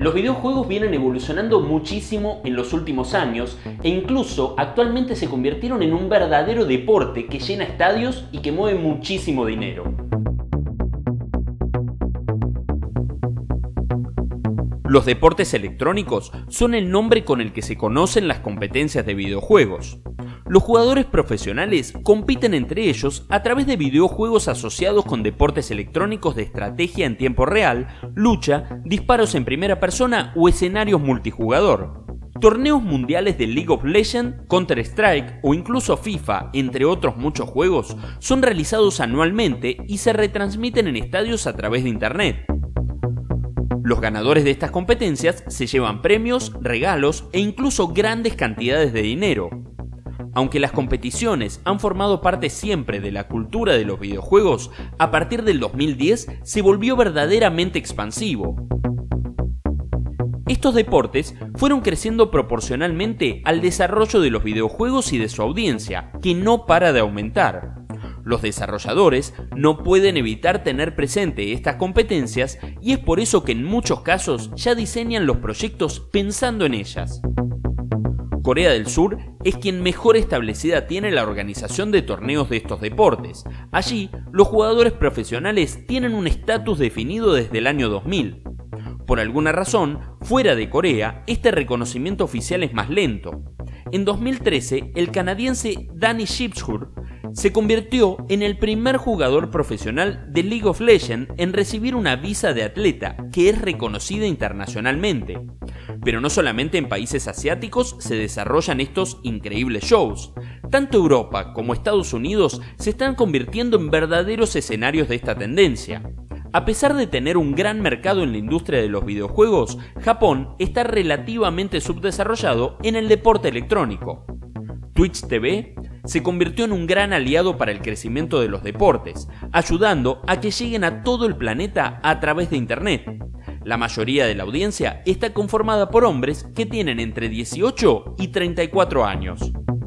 Los videojuegos vienen evolucionando muchísimo en los últimos años e incluso actualmente se convirtieron en un verdadero deporte que llena estadios y que mueve muchísimo dinero. Los deportes electrónicos son el nombre con el que se conocen las competencias de videojuegos. Los jugadores profesionales compiten entre ellos a través de videojuegos asociados con deportes electrónicos de estrategia en tiempo real, lucha, disparos en primera persona o escenarios multijugador. Torneos mundiales de League of Legends, Counter-Strike o incluso FIFA, entre otros muchos juegos, son realizados anualmente y se retransmiten en estadios a través de internet. Los ganadores de estas competencias se llevan premios, regalos e incluso grandes cantidades de dinero. Aunque las competiciones han formado parte siempre de la cultura de los videojuegos, a partir del 2010 se volvió verdaderamente expansivo. Estos deportes fueron creciendo proporcionalmente al desarrollo de los videojuegos y de su audiencia, que no para de aumentar. Los desarrolladores no pueden evitar tener presente estas competencias y es por eso que en muchos casos ya diseñan los proyectos pensando en ellas. Corea del Sur es quien mejor establecida tiene la organización de torneos de estos deportes. Allí, los jugadores profesionales tienen un estatus definido desde el año 2000. Por alguna razón, fuera de Corea, este reconocimiento oficial es más lento. En 2013, el canadiense Danny Shipshur se convirtió en el primer jugador profesional de League of Legends en recibir una visa de atleta, que es reconocida internacionalmente. Pero no solamente en países asiáticos se desarrollan estos increíbles shows. Tanto Europa como Estados Unidos se están convirtiendo en verdaderos escenarios de esta tendencia. A pesar de tener un gran mercado en la industria de los videojuegos, Japón está relativamente subdesarrollado en el deporte electrónico. Twitch TV se convirtió en un gran aliado para el crecimiento de los deportes, ayudando a que lleguen a todo el planeta a través de Internet. La mayoría de la audiencia está conformada por hombres que tienen entre 18 y 34 años.